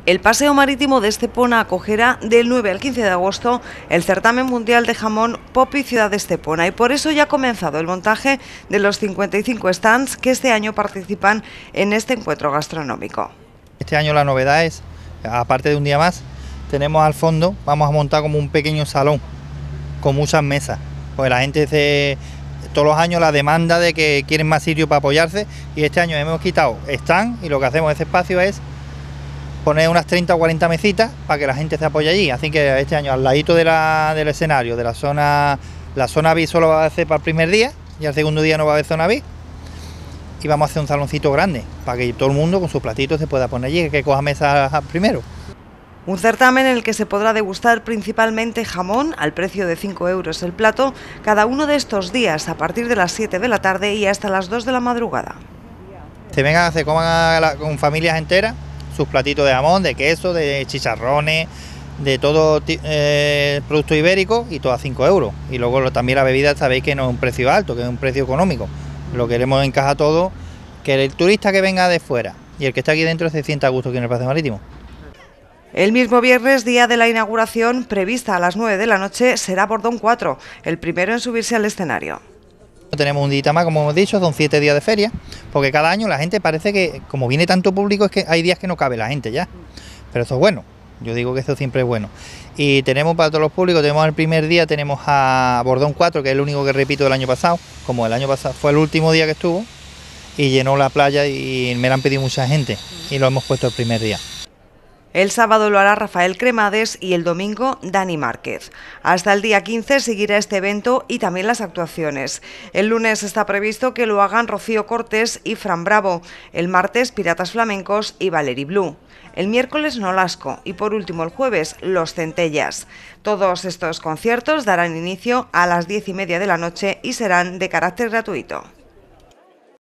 El paseo marítimo de Estepona acogerá del 9 al 15 de agosto el certamen mundial de jamón Popi Ciudad de Estepona y por eso ya ha comenzado el montaje de los 55 stands que este año participan en este encuentro gastronómico. Este año la novedad es, aparte de un día más, tenemos al fondo, vamos a montar como un pequeño salón con muchas mesas, porque la gente todos los años la demanda de que quieren más sitio para apoyarse y este año hemos quitado stand y lo que hacemos en ese espacio es poner unas 30 o 40 mesitas para que la gente se apoye allí. Así que este año al ladito del escenario, de la zona VIP solo va a ser para el primer día y al segundo día no va a haber zona VIP. Y vamos a hacer un saloncito grande para que todo el mundo con sus platitos se pueda poner allí, que coja mesas primero. Un certamen en el que se podrá degustar principalmente jamón al precio de 5 euros el plato cada uno de estos días a partir de las 7 de la tarde y hasta las 2 de la madrugada. Se coman con familias enteras sus platitos de jamón, de queso, de chicharrones, de todo producto ibérico y todo a 5 euros. Y luego también la bebida sabéis que no es un precio alto, que es un precio económico. Lo queremos encajar todo, que el turista que venga de fuera y el que está aquí dentro se sienta a gusto aquí en el paseo marítimo. El mismo viernes, día de la inauguración, prevista a las 9 de la noche, será Bordón 4, el primero en subirse al escenario. Tenemos un día más, como hemos dicho, son 7 días de feria, porque cada año la gente parece que, como viene tanto público, es que hay días que no cabe la gente ya. Pero eso es bueno, yo digo que eso siempre es bueno. Y tenemos para todos los públicos, tenemos el primer día, tenemos a Bordón 4, que es el único que repito del año pasado, como el año pasado fue el último día que estuvo, y llenó la playa y me la han pedido mucha gente, y lo hemos puesto el primer día. El sábado lo hará Rafael Cremades y el domingo Dani Márquez. Hasta el día 15 seguirá este evento y también las actuaciones. El lunes está previsto que lo hagan Rocío Cortés y Fran Bravo. El martes Piratas Flamencos y Valerie Blue. El miércoles Nolasco y por último el jueves Los Centellas. Todos estos conciertos darán inicio a las 10:30 de la noche y serán de carácter gratuito.